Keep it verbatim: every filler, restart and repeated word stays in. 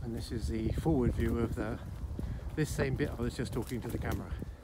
and this is the forward view of the this same bit I was just talking to the camera.